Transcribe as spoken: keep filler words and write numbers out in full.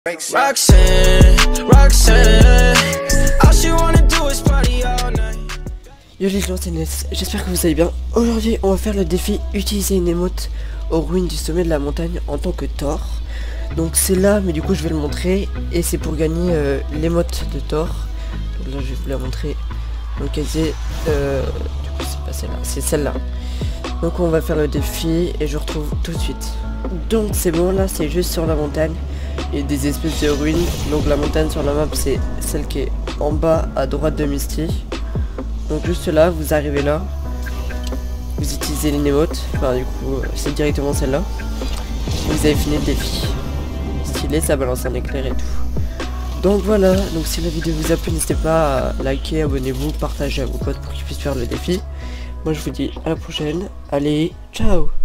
Roxanne, Roxanne, all she wanna do is party all night. Yo les gens, c'est Ness, j'espère que vous allez bien. Aujourd'hui on va faire le défi utiliser une émote aux ruines du sommet de la montagne en tant que Thor. Donc c'est là, mais du coup je vais le montrer. Et c'est pour gagner euh, l'émote de Thor. Donc là je vais vous la montrer. Donc casier, euh, du coup c'est pas celle-là, c'est celle-là. Donc on va faire le défi et je retrouve tout de suite. Donc c'est bon, là c'est juste sur la montagne et des espèces de ruines. Donc la montagne sur la map c'est celle qui est en bas à droite de Misty. Donc juste là, vous arrivez là, vous utilisez une émote, enfin du coup c'est directement celle-là. Vous avez fini le défi. Stylé, ça balance un éclair et tout. Donc voilà, donc si la vidéo vous a plu, n'hésitez pas à liker, abonnez-vous, partagez à vos potes pour qu'ils puissent faire le défi. Moi je vous dis à la prochaine, allez, ciao.